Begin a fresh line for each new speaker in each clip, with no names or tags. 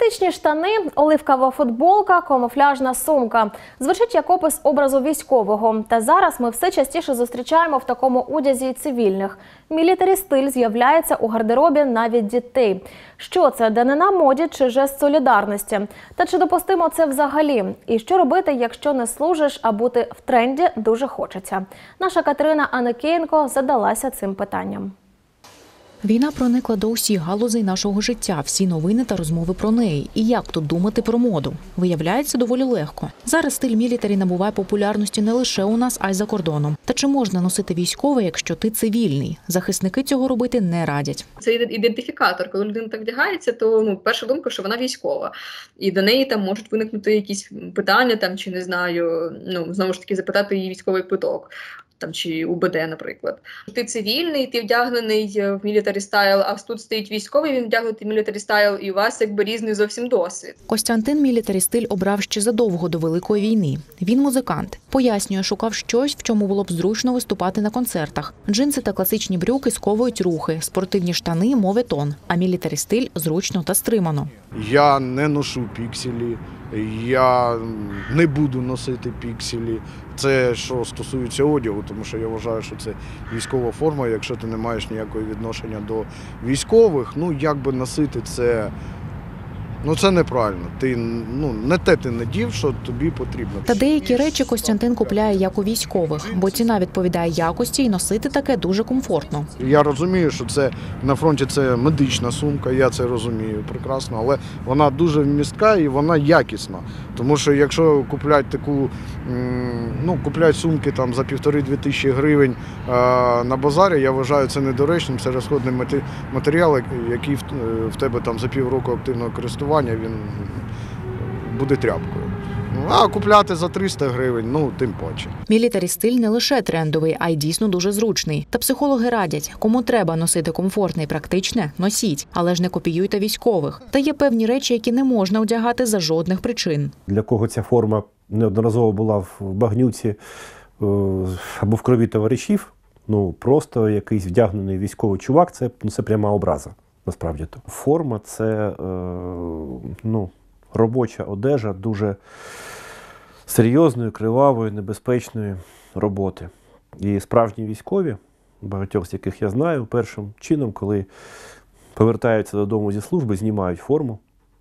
Синтетичні штани, оливкова футболка, камуфляжна сумка. Звучить як опис образу військового. Та зараз ми все частіше зустрічаємо в такому одязі і цивільних. Мілітарі-стиль з'являється у гардеробі навіть дітей. Що це, данина моді чи жест солідарності? Та чи допустимо це взагалі? І що робити, якщо не служиш, а бути в тренді дуже хочеться? Наша Катерина Аникеєнко задалася цим питанням.
Війна проникла до усіх галузей нашого життя, всі новини та розмови про неї. І як тут думати про моду? Виявляється, доволі легко. Зараз стиль мілітарі набуває популярності не лише у нас, а й за кордоном. Та чи можна носити військове, якщо ти цивільний? Захисники цього робити не радять.
Це ідентифікатор. Коли людина так вдягається, то перша думка, що вона військова. І до неї там можуть виникнути якісь питання, чи не знаю, знову ж таки запитати її військовий квиток. Чи УБД, наприклад. Ти цивільний, ти вдягнений в мілітарі стайл, а тут стоїть військовий, він вдягнутий в мілітарі стайл, і у вас різний зовсім досвід.
Костянтин мілітарі стиль обрав ще задовго до Великої війни. Він музикант. Пояснює, шукав щось, в чому було б зручно виступати на концертах. Джинси та класичні брюки сковують рухи, спортивні штани – моветон, а мілітарі стиль зручно та стримано.
Я не ношу пікселі, я не буду носити пікселі. Це що стосується одягу, тому що я вважаю, що це військова форма. Якщо ти не маєш ніякого відношення до військових, як би носити це, це неправильно. Не те ти надів, що тобі потрібно.
Та деякі речі Костянтин купляє як у військових, бо ціна відповідає якості і носити таке дуже комфортно.
Я розумію, що це на фронті це медична сумка, я це розумію прекрасно, але вона дуже вмістка і вона якісна. Тому що якщо купляють купляють сумки за 1,5-2 тисячі гривень на базарі, я вважаю це недоречним, це розходний матеріал, який в тебе за півроку активного користування, він буде тряпкою. А купляти за 300 гривень, тим паче.
Мілітарі стиль не лише трендовий, а й дійсно дуже зручний. Та психологи радять, кому треба носити комфортне і практичне – носіть, але ж не копіюйте військових. Та є певні речі, які не можна одягати за жодних причин.
Для кого ця форма неодноразово була в багнюці або в крові товаришів, просто якийсь вдягнений військовий чувак – це пряма образа, насправді. Форма – це, робоча одежа дуже серйозної, кривавої, небезпечної роботи. І справжні військові, багатьох з яких я знаю, першим чином, коли повертаються додому зі служби, знімають форму,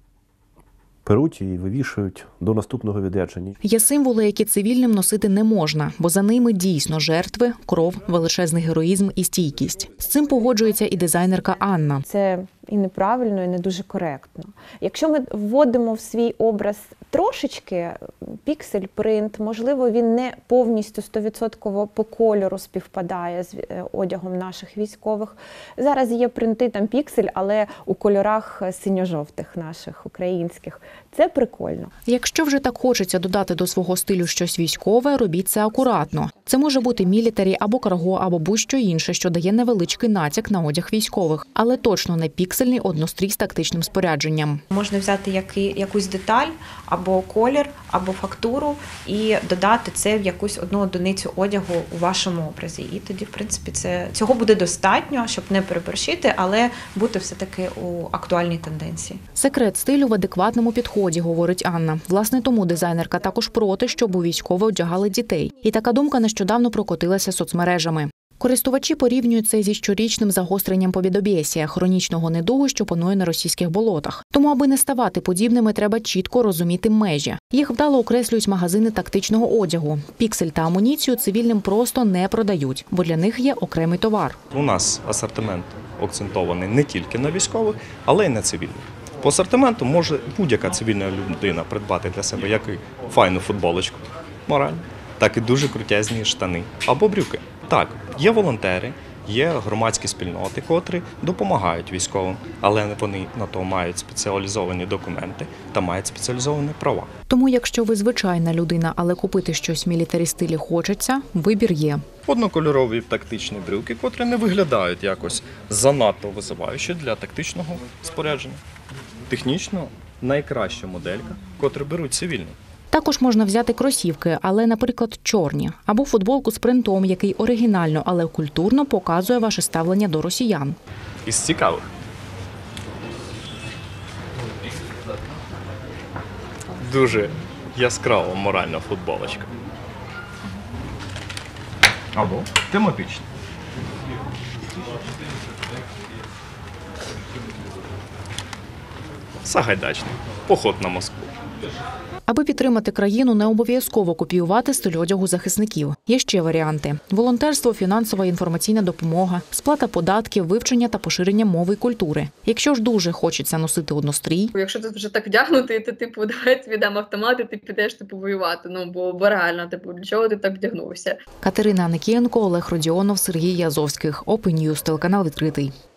перуть і вивішують до наступного відрядження.
Є символи, які цивільним носити не можна, бо за ними дійсно жертви, кров, величезний героїзм і стійкість. З цим погоджується і дизайнерка Анна.
Це і неправильно, і не дуже коректно. Якщо ми вводимо в свій образ трошечки піксель, принт, можливо, він не повністю 100% по кольору співпадає з одягом наших військових. Зараз є принти піксель, але у кольорах синьо-жовтих наших, українських. Це прикольно.
Якщо вже так хочеться додати до свого стилю щось військове, робіть це акуратно. Це може бути мілітарі або карго, або будь-що інше, що дає невеличкий натяк на одяг військових. Але точно не піксельний однострій з тактичним спорядженням.
Можна взяти якусь деталь, або колір, або фактуру і додати це в якусь одну одиницю одягу у вашому образі. І тоді, в принципі, цього буде достатньо, щоб не переборщити, але бути все-таки у актуальній тенденції.
Секрет стилю в адекватному підході, говорить Анна. Власне, тому дизайнерка також проти, щоб у військове одягали дітей. І така думка нещодавно прокотилася соцмережами. Користувачі порівнюють це зі щорічним загостренням повідобєсія – хронічного недугу, що панує на російських болотах. Тому, аби не ставати подібними, треба чітко розуміти межі. Їх вдало окреслюють магазини тактичного одягу. Піксель та амуніцію цивільним просто не продають, бо для них є окремий товар.
У нас асортимент акцентований не тільки на військових, але й на цивільних. По асортименту може будь-яка цивільна людина придбати для себе як і файну футболочку, морально, так і дуже крутезні штани або брюки. Так, є волонтери, є громадські спільноти, котрі допомагають військовим, але вони на то мають спеціалізовані документи та мають спеціалізовані права.
Тому, якщо ви звичайна людина, але купити щось в мілітарі стилі хочеться, вибір є.
Однокольорові тактичні брюки, котрі не виглядають якось занадто визиваючи для тактичного спорядження. Технічно найкраща моделька, котру беруть цивільні.
Також можна взяти кросівки, але, наприклад, чорні, або футболку з принтом, який оригінально, але культурно показує ваше ставлення до росіян.
Із цікавих. Дуже яскрава моральна футболочка. Або тематична. Сагайдачний. Поход на Москву.
Аби підтримати країну, не обов'язково копіювати стиль одягу захисників. Є ще варіанти – волонтерство, фінансова і інформаційна допомога, сплата податків, вивчення та поширення мови і культури. Якщо ж дуже хочеться носити однострій,
Якщо ти вже так вдягнутий, то типу давай тобі дам автомат, і ти підеш типу воювати. Бо реально, типу, для чого ти так вдягнувся?
Катерина Аникієнко, Олег Родіонов, Сергій Язовських. Open News, телеканал «Відкритий».